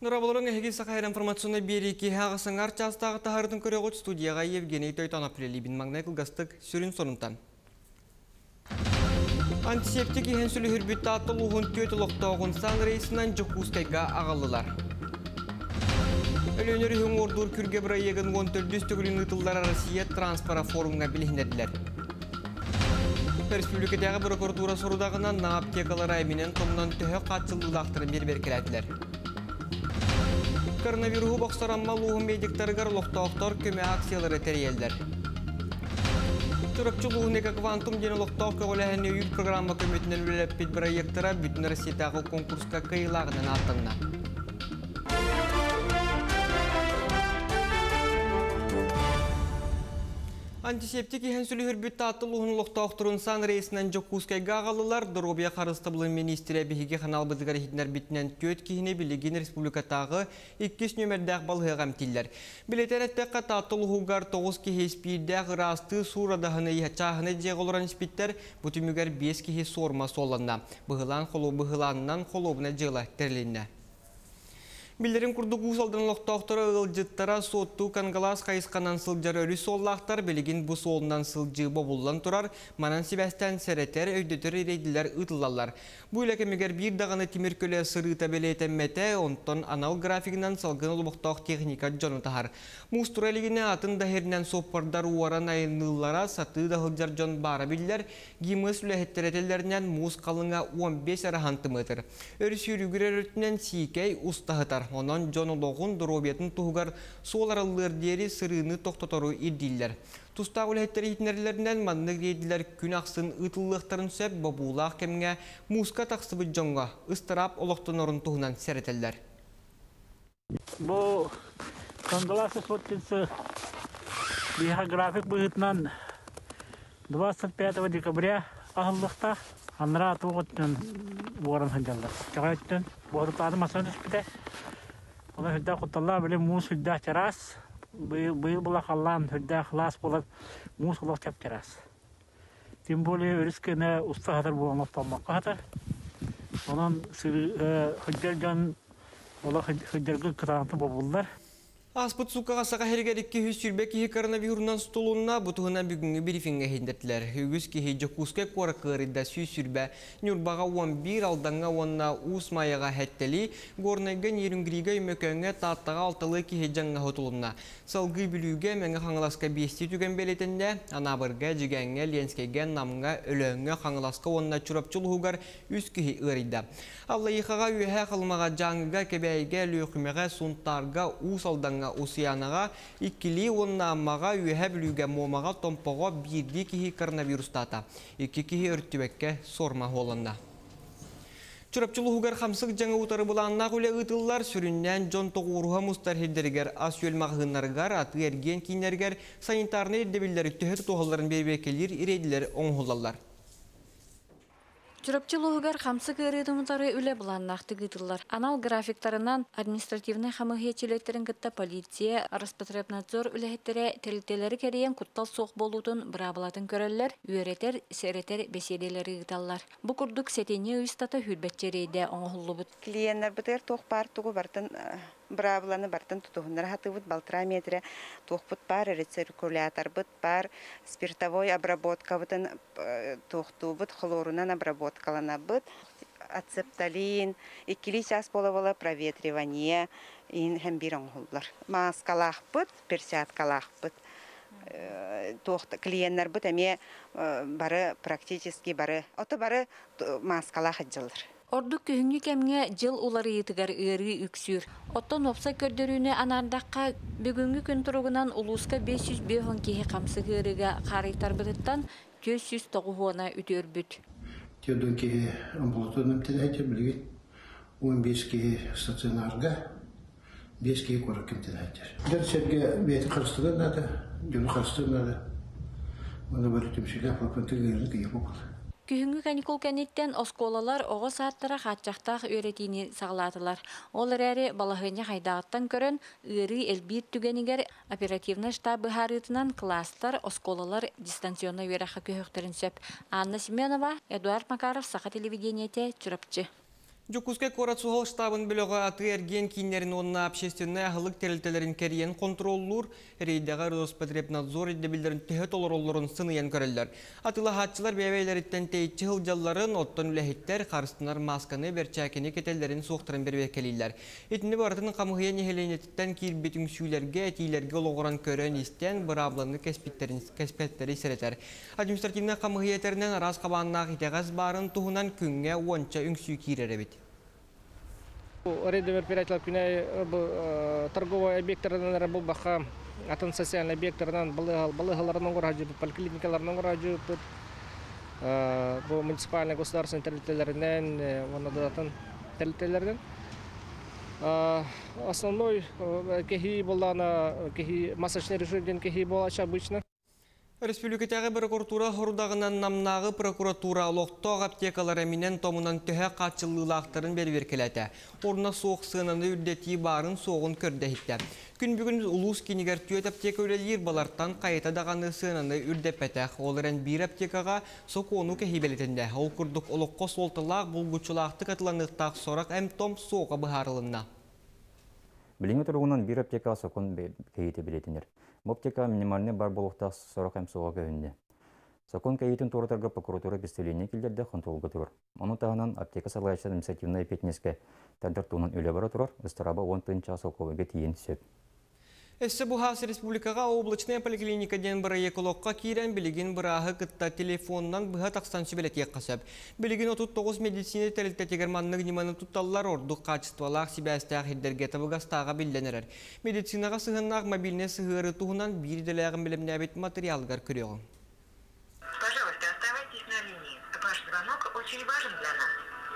Нұрабылырың әхеге сақайыр информационы бері хағысыңар частағы тағырдың көріғыт студияға Евгений Тойтанапрелибин маңнай қылғастық сүрін сонымтан. Антисептик ехенсүлі хүрбітті аттыл ұғын төті лоқтауғын сан рейсінен жүккускайға ағалылар. Өлөнері хүң ордур күрге бұра егін 14 түгілін ұтылдар Россия транспора форумға білінеділер. Республикадағы прокуратура сорудағынан аптекалар аймінен томнан төхі қатшылдылақтырын бербер келәділер. Коронавирусу бақсаранма луғын медиктарығар лоқтауқтар көмі акциялары тәрелдер. Түріпчі луғын екі квантум дені лоқтауқ көғіләхіне үйір программа көметінен өләппет проекттара бүтін Россиятағы конкурсқа қиылағынан аттыңна. Антисептик ехенсүлі хүрбітті аттыл ұғын лоқтауқтырын сан рейсінен жүккускайға ағалылар Доробия қарыстабылын министрі бігеге қанал бұзығар хитнер бітінен төт кейіне білеген республикатағы 2 нөмірдәқ балғығам тиллер. Білетер әттәққа таттыл ұғығар 9 кейі спейдәқ расты сурадағыны ехачағыны деғылыран спиттер бұтымігер 5 кейі сорма соланна. Бұғылан қолу бұғыланынан қолуына жела тәрленді. Билерин курдук усалдан лоқтауқтары ылжыттара сотту кангалас қайысқанан сылжары өрі соллақтар білігін бұ солынан сылжы бобулдан тұрар, манан себәстен сәретер өйдетер ерейділер ұтылалар. Бұл әкемегер бір дағаны темір көлі сырыта белетен мәті, онтон анал графигінен салғын ұлықтауқ техника жоны тахар. Мұстуралігіне атын дәхерінен соппардар уаран айынылара саты дағылжар жон бара білдер, гимыс үләхеттеретелерінен мұз қалыңа 15 араханты мұтыр. Өрі сүйрігірер өтінен сикей ұстағытар. Онан Джон Лоғын Доробиятын тұғығар соларалылар дері сырыны тоқтатару ирдиллер. Тұстағы үләттері етінерлерінен манны грейділер күн ақсын ұтылықтарын сөп бабулақ кәмге мұзға тақсыбы jonға ұстырап олықтың орын тұғынан сәретелер. Бұл қандаласы соттенсі график бұғытынан 25 декабря ағылықта аныра атуғыттың бұғырын ханжалдар. Жағайттың бұғырытады масаны түспіде. Ona hüdda kutalla böyle muz hüdda teras, bıyıl bula kallan hüdda xlas bulat muz kulak tep teras. Tim böyle örüskene usta hatar bu anlatılmakka hatar. Onun hüddercan ola hüddergül kıtağıntı babullar. Аспыт сукаға сақа хергерікке хүз сүрбек кехи коронавирунан столуына бұтығынан бүгінгі брифинге хендеттілер. Хүгіз кехи жокуске қора қырыда сүй сүрбе нүрбаға 11 алданға онна ұс майыға хәттелі горнайға нерінгіриге өмекөңе таттаға алтылы кехи жаңға хотылуына. Салғы білуге мәңі қаңыласқа бести түген белетінде анабырға, жігәңе, ленскеге, намға, өлөңе қаңыласқа онна чурапчылығығар үз кехи ұрыйда. Алла иқаға үйе қылмаға жаңыға кебәйге, лөқімеға, сұнтарға, ұс алданға Усиянаға, иккили онна аммаға үйе білуге момаға томпаға бірді кехи коронавирустата. Екі кехи өрттібекке сорма олында. Чурапчылығығар қамсық жаңы ұтары бұланына құле ұтылар сүріннен жон тоғыруға мұстар хеддергер ас өл мағынарғар, аты ерген кейнергер санитарны ердебілдері түхет тоғыларын бербекелер ирейділер оңғылалар. Чурапчылығығар қамсы көредімдары үлі бұланнақты ғытылар. Анал графиктарынан административный қамығетчелеттерін күтті полиция, Роспотребнадзор үліхеттері тәліктелері керейен құттал соқ болудың бұрабылатын көрелер, үйретер, сәретер беседелері ғыталар. Бұ күрдік сетене ұйстаты хүрбәтчерейді оңғылы бұд. Клиенттер бұтыр тоқ бар тұғы бартын бұрабыланы бартын тұтығындар хаты бұд балтраметрі тоқ бұд бар, рециркулятор бұд бар, спиртовой обработка бұдын тоқту бұд, хлорунан обработкалана бұд, ацепталин, иккили час бола проветривание, һәм бир оңғылдар. Маскалақ бұд, персяткалақ бұд. Клиенттер бұд әме бары практически бары, оты бары маскалақ жылыр. Ордук күхінгі кәмге жыл улары етігер үйері үксүр. Оттон опса көрдөрүнө анардаққа бүгінгі күн тұрғынан улуска 505 кейі қамсы көріге қарайтар бұдыттан 409 үтер бүт. Тедон кейі амбулаторным тедәйте білген 15 кейі стационарға 5 кейі көріккен тедәйтер. Дәрсерге бейті қарыстыған нады, жөні қарыстыған нады. Оны бәрі түмшілі апапынты кейі бұл. Күхүнгү каникул кәнеттен осколалар оғы сааттара қатчақтақ өретini сағылатылар. Ол әрі балағыны қайдағыттан көрін үрі әлбейт түгенігер оперативны штабы харытынан кластар осколалар дистанционна өреқі көхіктерін сөп. Анна Семенова, Эдуард Макаров, Сақа телевидениете, Чурапчы. Жокускай Корацухол штабын біліға аты әрген кейінерін онына общественный ағылық терілтелерін кәріен контроллур, рейдіға Роспотребнадзор едебілдерін түйет олар сыныян көрілдер. Атылы хатчылар бәйбәйлеріттен тейітчі ғылжалларын оттан үләхеттер қарыстынар масканы берчәкені кетелдерін соқтырын бербекелейлер. Етіні бартының қамығыян ехеленеттен кейірбетін сүйілерге, әтейлерге олғыран көрін істен бір абланы кәспеттері серетер. Административны қамығыятерінен араз қабаннақ итеғаз барын тұғынан күнге онша үңсүй кейрері бет. Рейды мероприятиялар күнәй торговый объекттарынан бұл бақа атын социальный объекттарынан балығаларының ғырға жүбіт, поликлиникаларының ғырға жүбіт, бұл муниципальный государственный территорияларынан, атын территорияларынан. Основной кехи болана, масочный режим кехи болача обычно. Республикатағы прокуратура хорудағынан намнағы прокуратура лоқтоқ аптекалары менен томунан төһә қатшылылақтарын берверкеләті. Орына соқ сынаны үрдеті барын соғын көрдәхітті. Күн бүгін ұлыс кенегер түйет аптека өлелер балартан қайта дағаны сынаны үрдепәтәқ. Олырын бір аптекаға соқ оны кәхибелетінде. Ол күрдік олыққо солтылақ бұлғычылақты қатыланықтақ сорақ әм том соға бұхарылынна. Біліңі тұрғынан бір аптека соқын кәйті білетінер. Аптека минимальный бар болуқтақ сорақ әм соға кәуінде. Сокон кәйетін тұрытарға прокуратура бестеліне келдерді қонтолғы тұрыр. Оның тағынан аптека салғайшы административный петнеске тәндір туынан өлі бара тұрар, ұстараба 10-ға соқовыға тиен сөп. Әсі бұхасы республикаға облачная поликлиника ден бірі еколоққа кейрен білеген бірағы қытта телефоннан бұға тақстан сөбелетек қасып. Білеген 39 медицина тәліктәтегерманның неманы тұтталылар ордық қачыстуалақ сибәстәқ хеддерге табығастаға білденерер. Медицинаға сығыннақ мобильне сығыры туғынан бір діләғын білімне әбет материалғар көріғын. Пожалуйста, оставайтесь на линии. Ваш звонок очень важен для нас.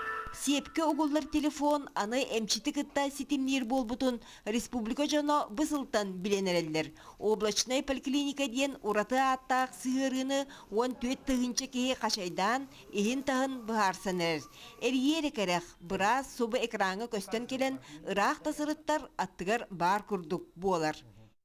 Сепке оголлар телефон аны эмчити кытта ситимнер болбутун республика жана бысылтан биленереллер. Облачный поликлиника ден ураты аттақ сығырыны 14 тығынчы кеге қашайдан ehин тағын бұхарсанер. Әрьері кәрәқ біраз собы экраңы көстен келен ырақ тасырыттар аттығар бар күрдік болар.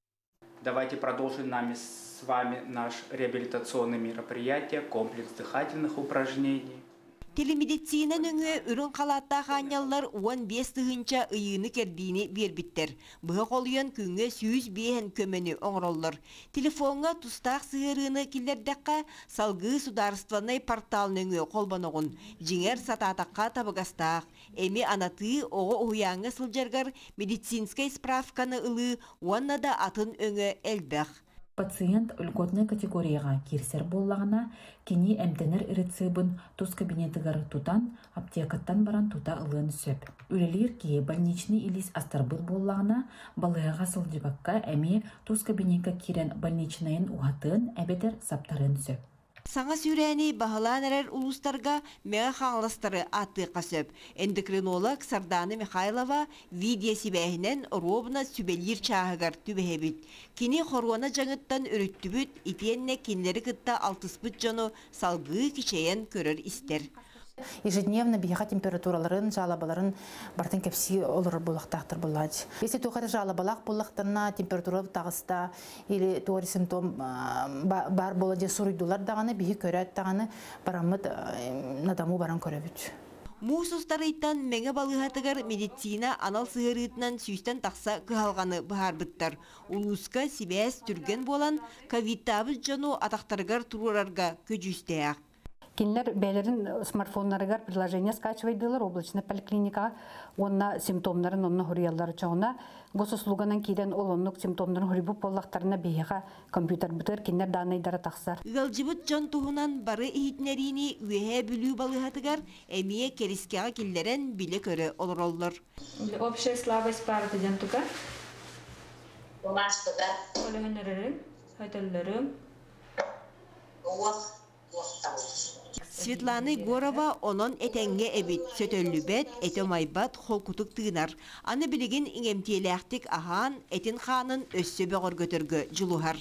Давайте продолжим с вами наш реабилитационный мероприятие, комплекс дыхательных упражнений. Телемедицина нөңі үрін қалатта қанялар 15 тығынча ұйыны кердіні бербіттер. Бұға қолыян күңі 100 бейін көмені оңыроллар. Телефонға тұстақ сығырыны келердіққа салғы сударстванай портал нөңі қолбанығын. Жеңер сататаққа табығастақ. Әме анаты оғы ұяңы сылжарғар медицинскай справканы ұлы, онна да атын өңі әлбәқ. Пациент льготная категорияға кирсер боллағына кені әмтенер рецебін туз кабинетігар тутан аптекаттан баран тута ылын сөп. Үлелер ке больничный илис астарбыл боллағына балыға сылдыбаққа әме туз кабинетка кирен больничнайын уғатын әбетер саптарын сөп. Саңа сүрәне бағаланарар улустарға мәға қаңластары аты қасып. Эндокринолог Сарданы Михайлова видео сибәхінен робына сүбелер чағығар түбәхебіт. Кені қоруана жаңыттан өріттібіт, итенне кенлері күтті 60 бұт жону салғы кішейен көрір істер. Ежедневно бияға температураларын, жалабаларын бартын кәпсі олыр болақтақтыр болады. Если тоқары жалабалақ болақтарына температура тағыста или тоғыры симптом бар болады сұрыйдулар дағаны, бейі көрәт дағаны барамыд надаму баран көрәбіт. Мусустарыйтан мәңі балығатығар медицина анал сығырытынан сүйістен тақса қығалғаны бұхарбыттар. Улуска сибәс түрген болан ковид-19 жону атақтарығар тұрурарға көжістеяқ. Кинлер бәлерін смартфонларыгар приложение скачивайдылар облачный поликлиника, онна симптомларын онна хуриялары чоғына, госуслуганан кейден олонлық симптомларын хурибуп боллақтарына бейеға компьютер бұтыр кинлер данайдары тақсар. Үгалжыбыт жон туғынан бары ихитнерини үйе бүлі балығатығар әмие керискеға келдерен білі көрі олыр олыр. Общая слабость парты ден тука? Оластыда. Олығынырырым, хайталырым. Светлана Горова онон этенге эбит сөтөллүбет, этомайбат холкутук тыгынар. Аны билеген иңемтиелэхтик ахан этин ханын өссөбө горгөтөргө жулухар.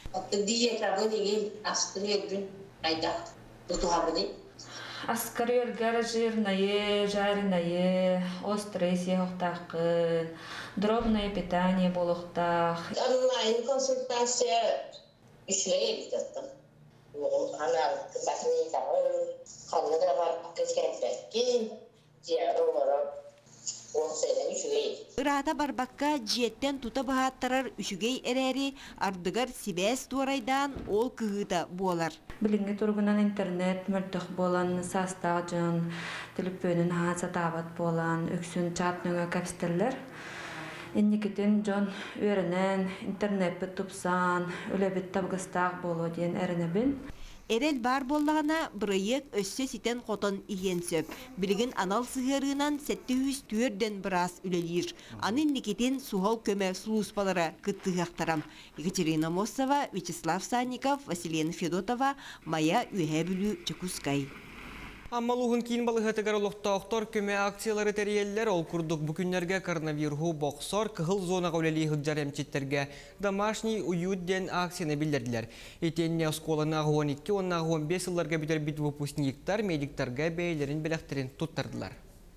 Аскарыгар жирное, жареное, острое сехтакын, дробное питание болохтах. Онлайн консультация işleyip yattım. Ana bakmayı da kaldı var kızken Ырата барбакка жеттен тута бахаттарар үшүгей эрери ардыгар сибэс туарайдан ол кыгыта болар. Билинге тургунан интернет мөртөх болан састажын, телефонун хааса табат болан, өксүн чат нөңө капстерлер. Инникетен жон өренен интернет бітупсан, өлебет табгыстақ болу ден әрінебін. Эрел бар боллағына бұрайық өссө ситен қотын иен сөп. Білігін анал сығырынан 704-ден біраз үлелер. Анын никетен суғал көмі сұлуспалары күттіғақтарам. Екатерина Мосова, Вячеслав Санников, Василена Федотова, Мая Үйәбілі Чекускай. Аммалуғын кейін балығатығар олықтауқтар көмі акциялары тәрелер ол күрдік бүкіндерге коронавирусу боқсор кығыл зонаға өлелі ғыджар әмчеттерге домашний уют ден акцияны білдерділер. Етенне осколаны 12-15 жылларға бітер бит выпускниктар медиктерге бәйлерін біләқтерін тұттардылар.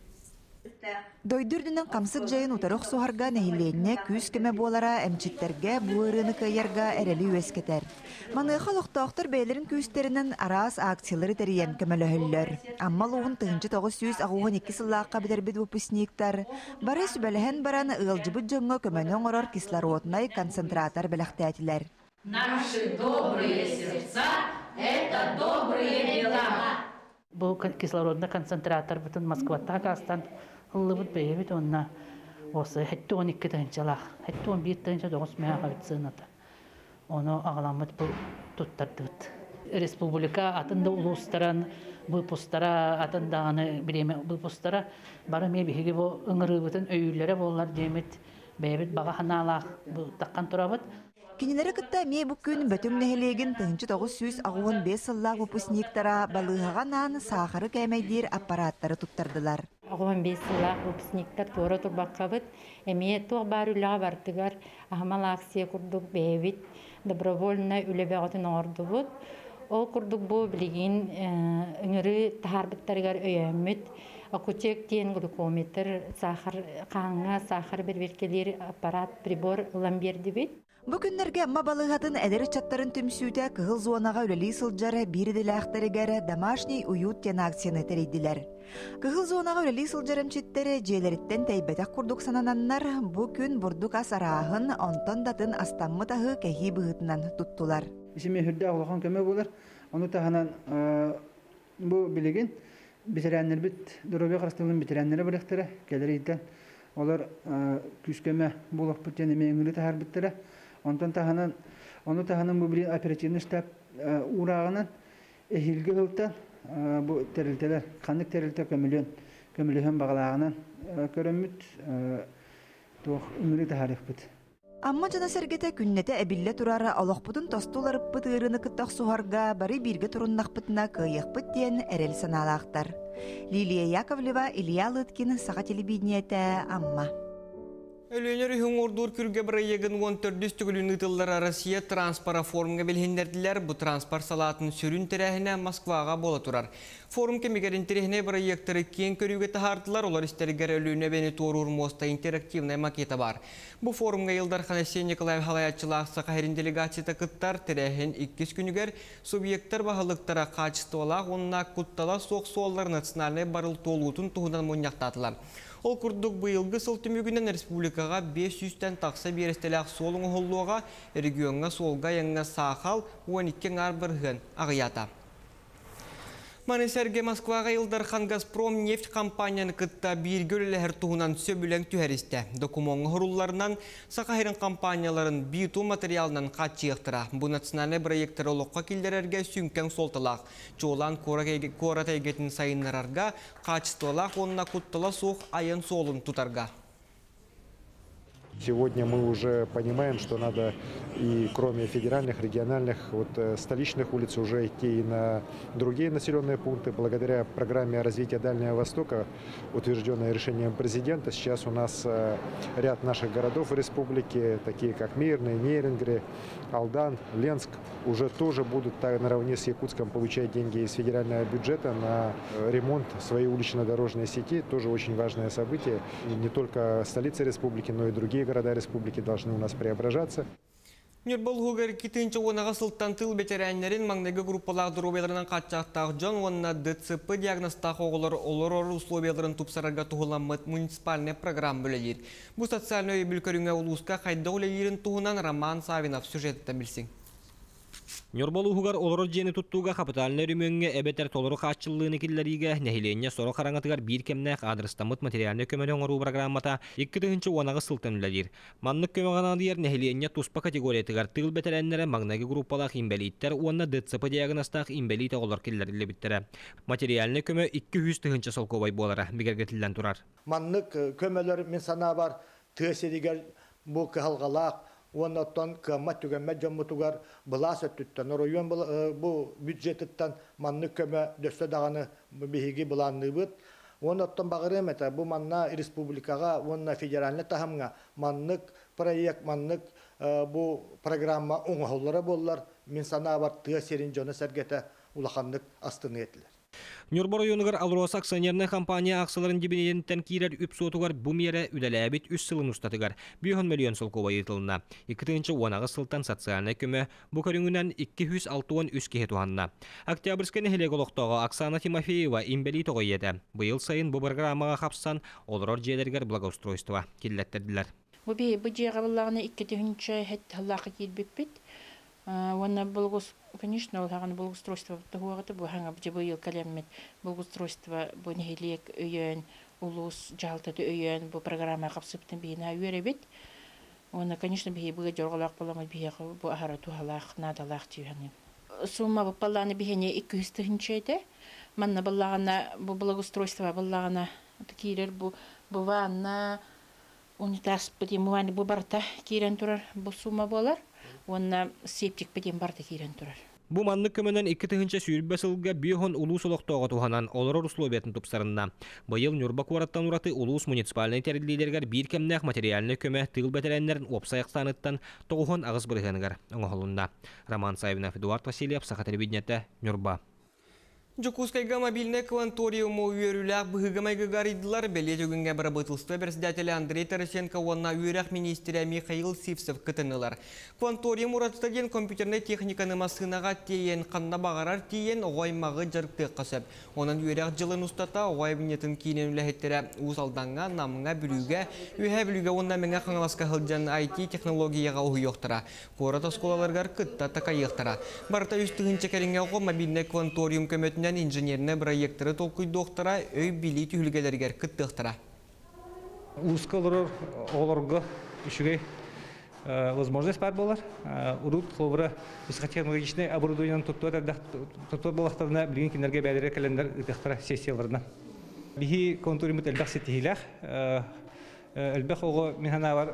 Дойдурдунан камсык жайын утарық суғарға нәхиленне күз кеме болара әмчеттерге буырыны кайярға әрелі өскетер. Маныға лоқтауқтар бәйлерін күзтерінен арас акциялары тәріен кемелі Амма луғын 1912 сыллаққа бідербід выпускниктар. Бары сүбәліхен бараны ұғылжыбыд жоңға көмәнен орар кислороднай концентратор біліқтәтілер. Наши добрые сердца – это добрые дела. Бұл кислородный концентратор бүтін Москватта қастан ұлыбыд бейбіт онына осы 12 тығыншалақ, 11 тығынша 9 мәға өтсінаты. Оны ағаламыд бұл тұттардығыд. Республика атында ұлыстаран бұлпустара, атындағаны біреме бұлпустара бары мебеге бұл ұңыры бүтін өйілері болар демет бейбіт баға ханалақ бұл таққан тұрабыд. Кинелері кітті ме бүкін бөтің нәхелеген 1915 сыллақ выпускниктара балығағанан сақыры кәмейдер аппараттары тұттардылар. 15 сыллақ выпускниктар туара тұрбаққа бұд, әме туқ бар үліға бартығар ағымал акция күрдік бейбіт, добровольна үлебеғатын орды бұд. Ол күрдік бұл білеген үңірі тахарбыттарығар өйәміт, акутек тен глюкометр, қаңға, сахар бір-беркелер аппарат, прибор ұлан берді бет. Бүгінлерге амма балығатын әдері чаттарын түмсүйті кығыл зонаға өлелі сылджары бірділі ақтарығары домашний уют тен акцияны тәрейділер. Кығыл зонаға өлелі сылджарым четтері жейлеріттен тәйбәтәк күрдік санананнар бұл күн бұрдық асарағын онтон датын астаммы тағы кәхи бұғытынан тұттылар. Исеме хүрді ағылған көмі болар. Оны тағынан бұл білеген бетерәнлер біт, дұрабе қарастығын бетерәнлері біліктері кәлері еттен. Олар күскеме болақ бұттен емеңілі тағар біттері. Онтан тағынан, оны тағынан бұл білген оперативный штаб урағынан әхілгі ғылттан бұл тәрілтелер, қандық тәрілтер көміліген бағалағынан көрімміт тоқ үңілі тағарық бұд. Амма жана сәргеті күннеті әбілі тұрары алақпұдың тостулар бұд ғырыны күттақ суғарға бары бірге тұрыннақ бұтына қайық бұд ден әрел саналақтар. Лилия Яковлева, Илья Лыткин, Саға телевидениеті, Амма. Өлөнер үйін ордур күрге бір егін 14 түгілін ұтылдары Россия транспора форумға білгендерділер. Бұл транспорт салатын сүрін тірәхіне Москваға бола тұрар. Форум кемегерін тірәхіне бір ектірі кен көріуге тахардылар. Олар істергер өлөне бәні торур моста интерактивный макеті бар. Бұл форумға елдар Ханасен Николаев халаятчылақсы қайрын делегацияты күттар тірәхін 2 күнігер субъекттар бағылықтара қачыстуалақ, онына күттала соқ суалдар национальный барыл толуытын тұғынан мұнияқтатылар. Ол күрдік бұйылғы сыл түмігінен республикаға 500-тен тақса берестелек солың ұғылуға, регионға солға еңі сақал 12 арбырғын ағыята. Манесерге Москваға Илдархан Газпром нефть компанияны кытта биргөлі әртуғынан сөбілен түхәрісті. Докумонғы ғыруларынан сақайрын компанияларын биту материалынан қатчиықтыра. Бұл национальный проекттері олыққа келдерерге сүнкен солтылақ. Чолан кора тәйгетін сайынларарға қатшыстылақ онына құттыла соқ айын солын тұтарға. Сегодня мы уже понимаем, что надо и кроме федеральных, региональных, столичных улиц уже идти и на другие населенные пункты. Благодаря программе развития Дальнего Востока, утвержденной решением президента, сейчас у нас ряд наших городов республики, такие как Мирный, Нерюнгри, Алдан, Ленск, уже тоже будут наравне с Якутском получать деньги из федерального бюджета на ремонт своей улично-дорожной сети. Тоже очень важное событие. И не только столица республики, но и другие города республики должны у нас преображаться. Нюрбол хугар китинче онаға сылттан тыл бетерәннерин маңнегі группалағы дұрубелерінен қатчақтағы жон онына ДЦП диагностағы оғылар олар условияларын тупсарарға туғыламыд муниципальный программ бөлелер. Бұл социальный бүлкөріңе улуска қайда олелерін туғынан Роман Савинов сюжетті білсің. Нюрбол хугар олар жені туттуға капиталны рүмөнге әбетер толыры қатшылығыны келлеріге нәхиленне соры қараңатығар бір кемнәқ адрестамыт материалны көмөлен ору программата 2-тігінші онағы сылтын үлелер. Маннық көмеғанадыер нәхиленне туспа категориятығар тыл бәтәрәннері маңнағы группалақ имбелиттер онна ДЦП диагностақ имбелит оғылар келлерілі біттері. Материалны көмө 200-тігінші солковай болары бігергетілден тұрар. Маннық көмөлер мен сана бар түйеседігер бұл кығалғалақ Оннаттан кыммат түгенмет жоммутугар былас өттүттен. Оройон бұл бюджеттіттен манны көмі дөсті дағаны бейгі бұланны бұд. Оннаттан бағырым әті бұл манна республикаға, онна федеральны тахымға маннық проект, маннық бұл программа оңғылары болылар. Мен сана бар тұға серін жоны сәргеті улақандық астыны етілер. Нюрбор районығар Алроса акционерный компания акцияларын дебенеден кирер үп сотугар бу мере үлеләбит 3 сылын устатыгар 1 миллион солкова етіліна. 2-тінші онағы сылтан социальный көмі бұ көріңінен 263 кеhe туғанна. Октябрьскені хелеголықтағы Оксана Тимофеева имбели тоғы еді. Бұйыл сайын бұ программаға қапсан олар жедергер благоустройства келеттерділер. Бұ жеға бұлағына 2-тінші хәтті халақы келбеппет. Вона конечно, олганы благоустройство тагуагаты бу ханга быйыл калеммет благоустройство бу нехилек өйөн улус жалтаты өйөн бу программа капсыптын бийина үйребет. Оны конечно быйга жорголак боламы бийга бу ахара тухалак надалак тигәне. Сумма бу палланы бигене 200 тыгынчайда. Манна баллагана бу благоустройство баллагана кирер бу ванна унитаз подимувани бу барта кирен турар бу сумма болар. Онна септик беден барды кирен турар. Бу манны көмөнен 2-тігінші сүйірбі сылға бүйіғын улус олықтауға туғанан олар условиятын тұпсарынна. Бұйыл Нюрбак ораттан ураты улус муниципальный тәрелдейлергер бір кемнәқ материалны көмі тыл бәтәрәнлерін опсайықстаныттан тоғын ағыз бірғанығар оңғылында. Роман Савинов, Эдуард Васильев, Саха телевидениеті, Нюрба. Жокускайга мобильный кванториуму үйеріләк бұғығымайғы гаридылар бәле жөгінге бір бұтылсты председателі Андрей Тарасенко онна үйерәк министрі Михаил Сивцев күтінілер. Кванториум ұратыстаден компьютерный техниканы масынаға тейен қанна бағарар тейен оғаймағы жарықты қасып. Онын үйерәк жылын ұстата оғайбінетін кейінен үләхеттері ұзалданға, намыңа білуге, үйе білуге онна мәңі қаңыласқа ғылжан IT технологияға ұғы yoқтыра. Қорат осколаларғар күтті тақа еқтіра. Барта үстігінші кәрінге оғы мобильный кванториум көметін инженерный проекторы толкуй доктора өй билет үлгелергер кыттыктыра. Ускалар оларга ишугай возможность бар болар. Урут хлобра высокотехнологичный оборудование тоттор балахтарына билген кинерге бәлере календар ыттыктыра сессияларына. Бихи контуримут элбах сетихилах. Элбах ого механа бар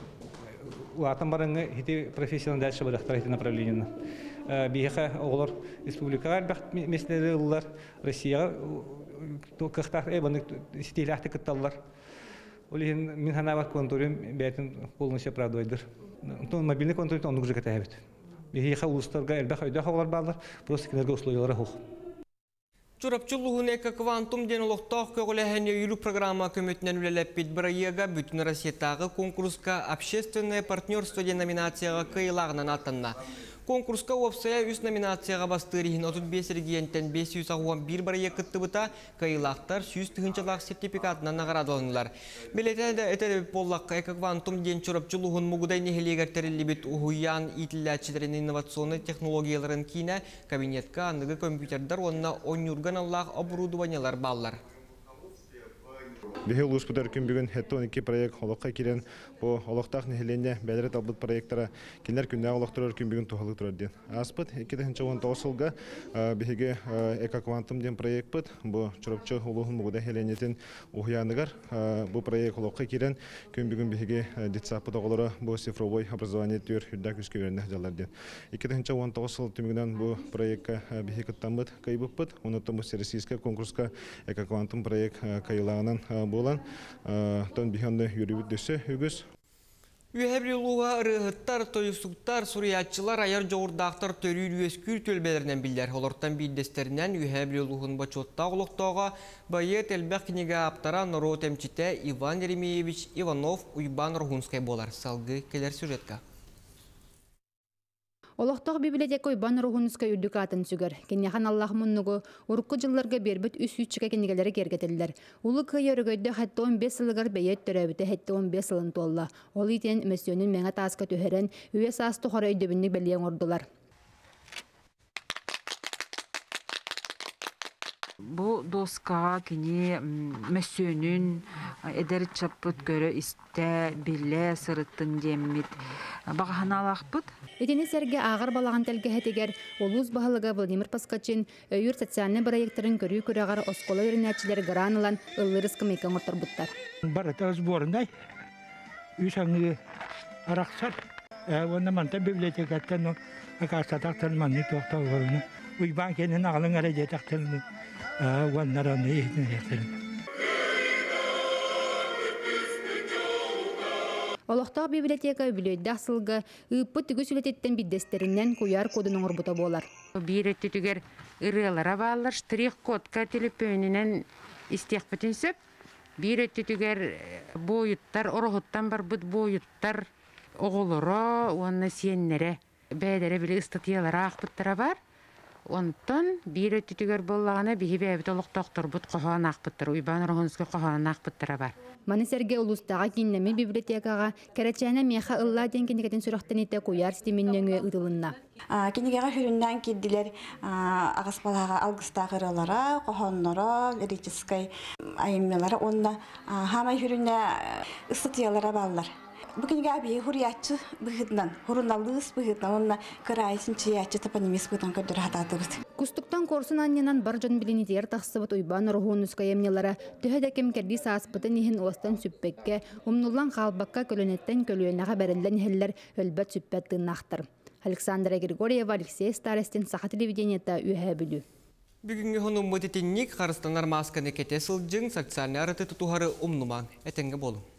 уатан барыңы хити профессионал дальше барахтар эти направления. Бихаха оғылар республикаға әлбәқт меслері ұлылар, Россияға қықтақ әбіні стиляқты күтталылар. Олеген мен хана бар конториум бәйтін полностью оправдывайдыр. Мобильный конториум оның жүр кәті әбет. Бихаха ұлыстарға әлбәқ өйдақ оғылар бағылар, просто кенерге условиялары хуқ. Чурапчылығын әкі квантум ден ұлықтақ көғіләхәне үйілі программа көмөтінен үлеләппет бір айыға бүтін Россиятағы конкурсқа общественное партнерство деноминацияға кайылағынан аттанна. Конкурска опсая үс номинацияға бастырыхын 35 региенттен 561 бария кытты бұта кайылақтар 100 тығынчалақ сертификатынан нағарадылынылар. Белетәді әтәрі боллаққа әкі квантум ден чурапчылығын мұғыдай нехелегертерілі біт ұхуян итілләтчілерін инновационный технологияларын кейіне кабинетка анығы компьютердар онына онюрган Аллах оборудованиялар баллар. Бихил успудар күнбүгүн хеттоники проект олоққа келен по олоқтақ нехелене бәлірет албыт проекттара келер күнде олоқтырар күнбүгүн тухалы турар ден. Аспыт 2019 жылга бихиге экоквантум ден проект пыт бу чурапчы улуғын мұғыда хеленетин ухияныгар бу проект олоққа келен күнбүгүн бихиге детсапыт оғылары бу цифровой образование түйір хүрдә күске верінді жалар ден. 2019 жыл түмігінен бу проектка бихикыттамыт кайбып пыт, онытым российская конкурска экоквантум проект кайылағынан болан, тон биханды юрибит дөсі үгіз. Үйәбілі ұлуға ұрығыттар, тойысуқтар, сұриятчылар, аяр жоғырдақтар төрі үйескүр төлбелерінен білдер. Оларттан бейдестерінен үйәбілі ұлуғын бачотта ұлықтауға байет әлбәқ кінеге аптара Норо тәмчіте Иван Еремеевич Иванов Уйбан Рухунскай болар. Салғы келер сюжетка. Олохтоқ библиотека Уйбан Рухунуска үрдік атын сүгір. Кенехан Аллах мұннығы ұрыққы жылларға бербіт үс үтчіға кенегелері кергетілдер. Улы күйі өргөйді хатты 15 сылығыр бәйет түрәбіті хатты 15 сылын толла. Ол итен мәсөнін мәңі тасқа төхерен үйес асты қора өйдөбінік бәліен ордылар. Бу доска кини мәсөнүн эдер чаппыт көрө исте биле сырыттын деммит баганалакпыт. Этени серге агыр балаган телгехетигер олуз баһалыга Владимир Паскачин өйүр социальный проекттарын көрүү көрөгөр оскола өрнәчләр гранылан ыллырыскы мекан оторбуттар. Барата сборнай үсәңге араксар вона манта библиотекаттан акасатактан манны токталганы уйбан кенен агалың арайдактан Олохтоқ библиотека өбілөйді асылғы ұйпы түгі сүлететтен биддестерінен куяр кодының орбута болар. Бір өттігер ұрылара балар, штрих-кодка телепөнінен истеқпетін сөп. Бір өттігер бойыттар, орғыттан бар бұд бойыттар, оғылыра, оны сеннері, бәдері білі ұстатиялары ақпыттара бар. Онтон бір өттігер болағына бігі бәбіт олықтақтыр бұд қоған ақпыттыр, Уйбан Рухунуска қоған ақпыттара бар. Манысерге улустаға киннеме библиотекаға кәрәчәне меха ылла денкенекетін сүрақтен ете куяр системеннеңе ұдылынна. Кенегеға хүрінден кедділер ағаспалаға алғыстағырылара, қоғанлара, лирическай айыммелара, онна хамай хүрінде ұстатиялара балылар. Бүгінгі әбейі хуриятчы бұғыдынан, хурыналыс бұғыдынан, онна қырайсын чиятчы топонимис бұғыдан көрдір хататығыз. Кустуктан корсын анненан бар жон билинитер тақсыбыт Уйбан Рухунуска емнелара төһәдәкем керди сааспытын иһин остан сүппекке, умнуллан қалбаққа көлөнеттен көлөнәға бәрілден хеллер өлбәт сүппәт тыннақтыр. Александра Григорьева, Алексей Старостин, Саха телевидениета үйә бүлі. Бүгінгі хонум мұтетінник қарыстанар масканы кете сылджың социальный арыты тұтуғары умнуман. Әтенгі болу.